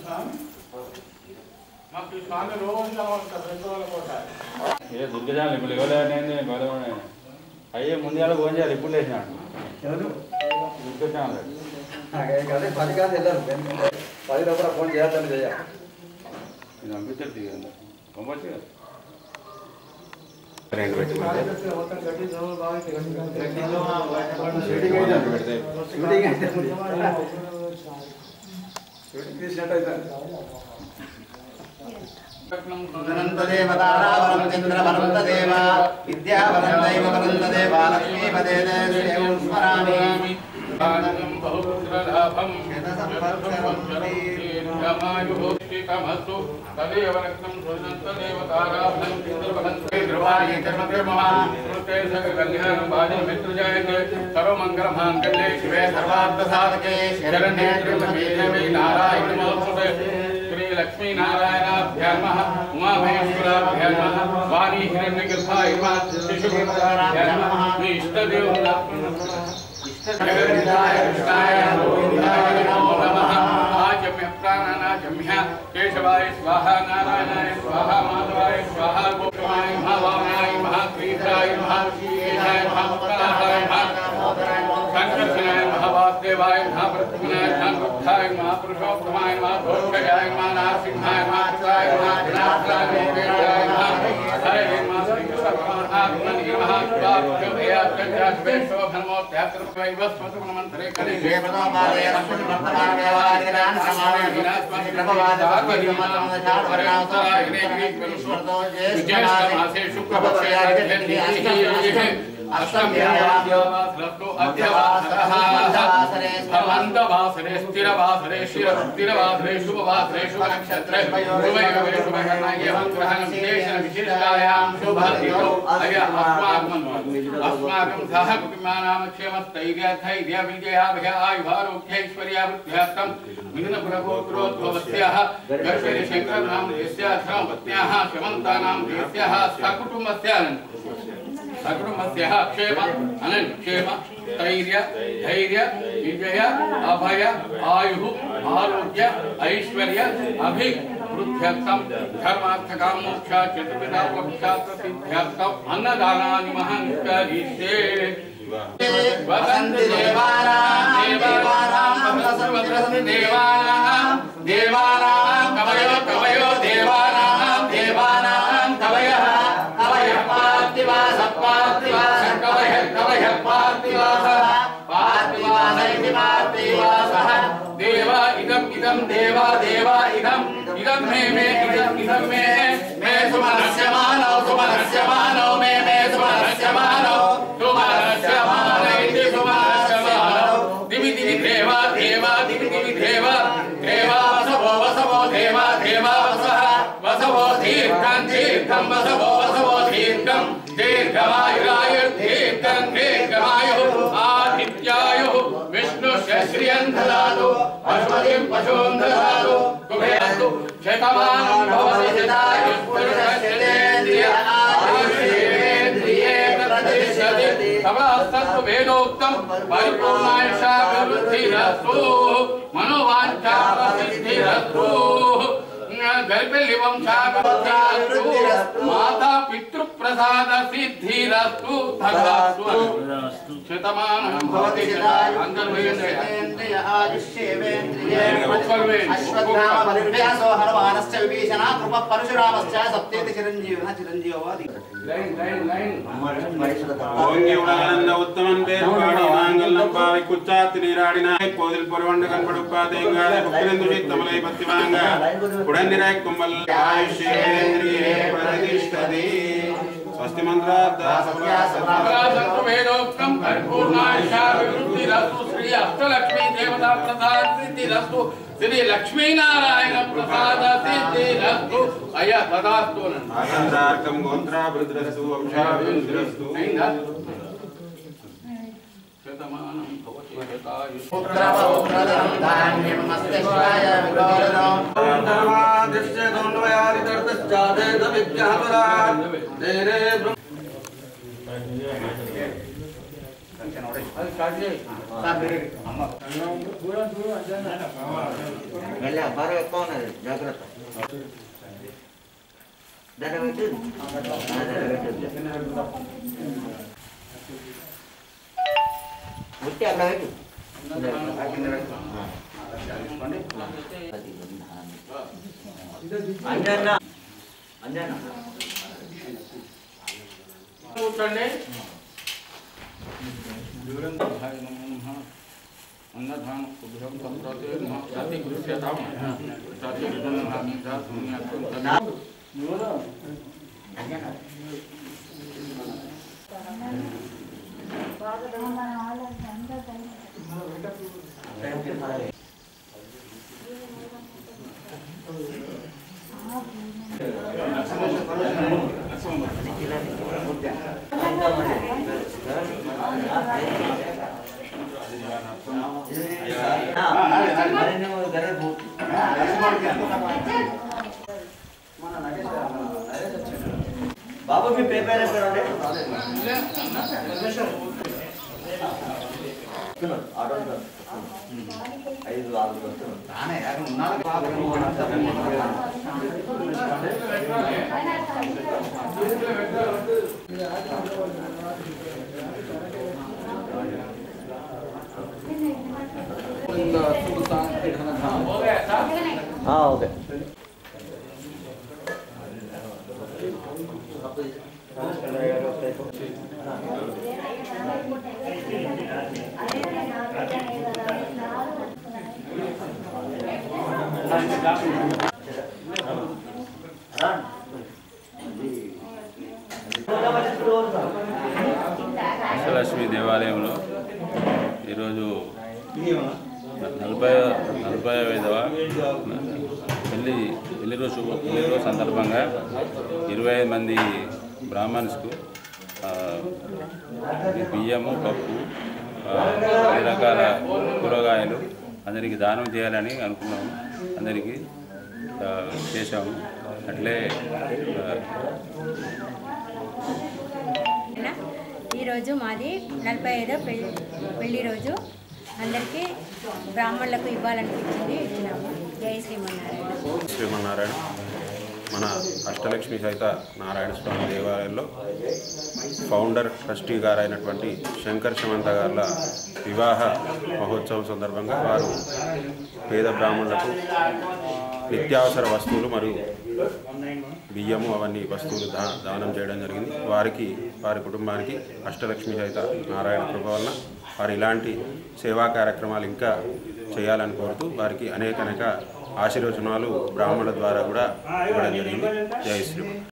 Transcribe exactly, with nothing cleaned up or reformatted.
स्वामी रोज ये దుర్గజాలు ఇప్పుడు ఎవరైనా బలవనే అయ్యే ముందుగాల ఫోన్ చేయాలి ఇప్పుడు లేచినాడు ఎవరు దుర్గజాలు అదే పది కాదు వెళ్ళారు పది లోపల ఫోన్ చేయాలని చేయాలి ఇది పంపించారు దిగండి పంపచ్చు కదా सर्वमंगलमांगल्ये शिवे सर्वार्थसाधके शरण्ये त्र्यंबके देवी नारायणी नमोस्तुते श्री लक्ष्मी नारायणाभ्यां नमः उमामहेश्वराभ्यां नमः वाणी हिरण्यगर्भाय नमः शिशुभद्राभ्यां नमः इष्टदेव इष्टदेवाय कृष्णाय गोविन्दाय नमो नमः आजम्य प्राणानाजम्य केशवाय स्वाहा नारायणाय स्वाहा माधवाय स्वाहा गोविन्दाय नमः वामनाय नमः श्रीधराय नमः केशाय नमः मुक्ताय नमः संकर्षणाय नमः वासुदेवाय नमः प्रद्युम्नाय नमः बुद्धाय नमः पुरुषोत्तमाय नमः घोषयाय नमः नारसिंहाय नमः कृष्णाय नमः विनाशाय वेदाय नमः हरे नमः श्रीकृष्ण परमात्मने नमः स्वाभ्यभयात्मजाश्वेशो धर्मोत्यात्रवैव स्वतमन्त्रे कले देवतामालय रक्षणवर्तमानव्यवहारिणान् समाने विनाशमहि प्रभवादात्मनिर्मतमदशावर्णावताराय विश्वतो ज्येष्ठमासे शुक्लपक्षे अष्टम्यावासरस्तो अध्यवासरः भवन्तवासरे स्थिरवासरे स्थिरवासरे शुभवासरे शुभनक्षत्रे शुभयोगे शुभकर्मये ग्रहणं विशेषण विशिष्टायां शुभतिथौ अय अस्माकं अस्माकं सह कुटुम्बानां क्षेमस्थैर्यधैर्य विजयाभय आयुरारोग्यैश्वर्यावृद्ध्यर्थं मिथुनपुरगोत्रोद्भवस्याः गर्भेशङ्करनामधेयस्य धर्मपत्न्याः श्रीमन्तानां देयस्याः सकुटुम्बस्य सकुटुम्बस्यः क्षेम अनक्षेम स्थैर्य धैर्य विजय अभय आयुः आरोग्य ऐश्वर्य अभिवृद्ध्यर्थं धर्मार्थकामोक्ष चतुर्विधा मोक्षार्थसिद्ध्यर्थं अन्नदानानि महं करिष्ये वसन्ति देवानां देवानां वसन्ति देवानां देवानां कवयो कवयो देवानां देवानां कवयः कवयः पार्थिवास पार्थिवास कवयः कवयः पार्थिवास पार्थिवास इति पार्थिवासः देव इदं इदं देव देव इदं इदं मे मे इदं इदं मे मे सुमनस्य मानव सुमनस्य मानव मे मे सुमनस्य मानव सुमनस्य मानव इति सुमनस्य मानव दिवि दिवि देव देव दिवि दिवि देव देव वसवो वसवो देव देव वसः वसवो दीर्घं दीर्घं वसवो वसवो दीर्घं दीर्घमायुरायुर्दीर्घं दीर्घमायुः आदित्यायुः विष्णुस्य श्रियं ददातु पशुपतिं पशूं ददातु कुबेरस्तु शतमानं भवति शतायुः पुरुषस्येन्द्रिय आयुष्येन्द्रिये प्रतिष्ठति तवास्तु वेदोक्तं परिपूर्णायुषाभिवृद्धिरस्तु मनोवाञ्छाप्रसिद्धिरस्तु गर्भलिवंशाभिवृद्धिरस्तु माता पितृप्रसाद सिद्धिरस्तु तथास्तु शतमानं भवति शतायुः आयुष्येवेन्द्रिये अश्वत्थामबलिर्व्यासो हनुमानश्च विभीषणः कृपः परशुरामश्च सप्तेति चिरञ्जीविनः चिरञ्जीवो लाइन लाइन लाइन ओंगे उडानंद उत्तमन पेर पाडी मांगल्यं पावि कुच्चाति निराडिना कोदिल परवंड कनपडुप्पा देंगाले भक्तिरंदु चित्तमलय पत्तिवांग उडन्निराय कुंभल आयुष्येन्द्रिये प्रतिष्ठति स्वस्ति मंत्रार्थ वेदोक्तं परिपूर्णायुषाभिवृद्धिरस्तु श्री अष्टलक्ष्मी देवता प्रसाद सिद्धिरस्तु श्री लक्ष्मी नारायण प्रसाद सिद्धिरस्तु अय तदास्तु आसंसार्कं गोत्रावृद्धिरस्तु वंशाभिवृद्धिरस्तु शतमानं भवति शतायुः पुत्रपौत्रधनं धान्यं मस्तिष्काय विदोरणो धर्मादिश्च गुणवयादितर्तश्चादेत विद्यापरात् तेरे అది స్టార్ట్ చేయి అమ్మ మెల్ల బరువు ఎక్కువ ఉన్నది జాగ్రత్త దాన్ని పెట్టు ముట్టి అక్కడ పెట్టు అంజన్న అంజన్న కూర్చోండి अन्नधान उभयं संप्राते नमः जाति गुरुस्यताम जाति गुरुनः जाति पुण्यत्वं बाबू भी पेपर है करो ఐదు ఆరు నానే యారు ఉన్నాడు हाँ ओके అష్టలక్ష్మి దేవాలయంలో ఈరోజు నలభై నలభై ఐదవ పెళ్లి పెళ్లి రోజు పెళ్లి రోజు సందర్భంగా ఇరవై ఐదు మంది బ్రాహ్మణ్స్కు బియ్యము పప్పు అన్ని రకాల కూరగాయలు అందరికీ దానం చేయాలని అనుకున్నాము. అందరికీ చేశాము. అట్లే ఈరోజు మాది నలభై ఐదో పెళ్ళి పెళ్లి రోజు అందరికీ బ్రాహ్మణులకు ఇవ్వాలనిపించింది ఇచ్చినాము. జై శ్రీమన్నారాయణ. శ్రీమన్నారాయణ మన అష్టలక్ష్మి సహిత నారాయణ స్వామి దేవాలయంలో ఫౌండర్ ట్రస్టీ గారు అయినటువంటి శంకర్ శమంత గారుల వివాహ మహోత్సవం సందర్భంగా వారు పేద బ్రాహ్మణులకు నిత్యావసర వస్తువులు మరియు బియ్యము అవన్నీ వస్తువులు దా దానం చేయడం జరిగింది. వారికి వారి కుటుంబానికి అష్టలక్ష్మి సహిత నారాయణ కృప వలన వారు ఇలాంటి సేవా కార్యక్రమాలు ఇంకా చేయాలని కోరుతూ వారికి అనేక అనేక ఆశీర్వచనాలు బ్రాహ్మణుల ద్వారా కూడా ఇవ్వడం జరిగింది. జై శ్రీరామ్.